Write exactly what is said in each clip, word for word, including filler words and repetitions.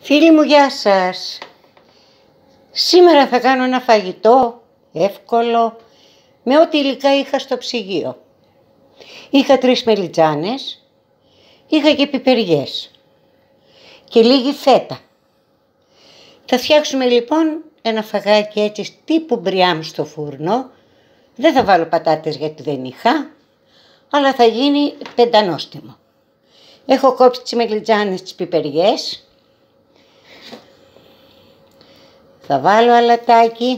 Φίλοι μου, γεια σας. Σήμερα θα κάνω ένα φαγητό εύκολο με ό,τι υλικά είχα στο ψυγείο. Είχα τρεις μελιτζάνες, είχα και πιπεριές και λίγη φέτα. Θα φτιάξουμε λοιπόν ένα φαγάκι έτσι τύπου μπριάμ στο φούρνο. Δεν θα βάλω πατάτες γιατί δεν είχα, αλλά θα γίνει πεντανόστιμο. Έχω κόψει τις μελιτζάνες, τις πιπεριές. Θα βάλω αλατάκι.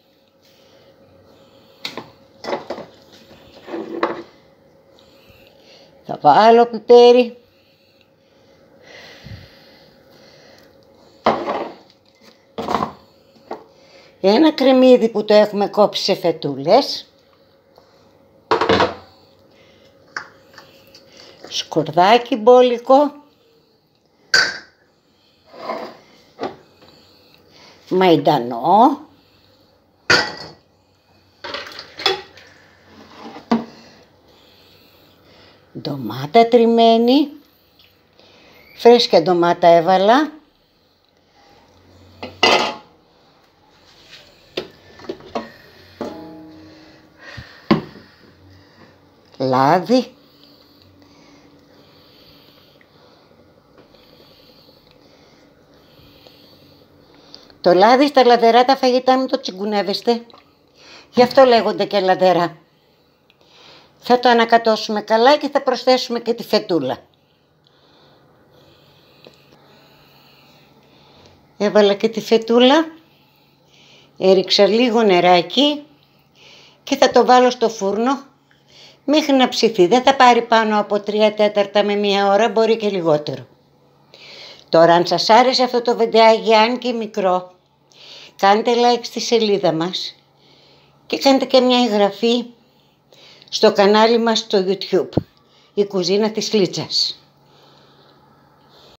Θα βάλω πιπέρι. Ένα κρεμμύδι που το έχουμε κόψει σε φετούλες. Σκορδάκι μπόλικο. Μαϊντανό. Ντομάτα τριμμένη. Φρέσκια ντομάτα έβαλα. Λάδι. Το λάδι στα λαδερά τα φαγητά μην το τσιγκουνεύεστε. Γι' αυτό λέγονται και λαδερά. Θα το ανακατώσουμε καλά και θα προσθέσουμε και τη φετούλα. Έβαλα και τη φετούλα. Έριξα λίγο νεράκι και θα το βάλω στο φούρνο μέχρι να ψηθεί. Δεν θα πάρει πάνω από τρία τέταρτα με μία ώρα, μπορεί και λιγότερο. Τώρα αν σας άρεσε αυτό το βιντεάκι, αν και μικρό, κάντε like στη σελίδα μας και κάντε και μια εγγραφή στο κανάλι μας στο YouTube, η κουζίνα της Λίτσας.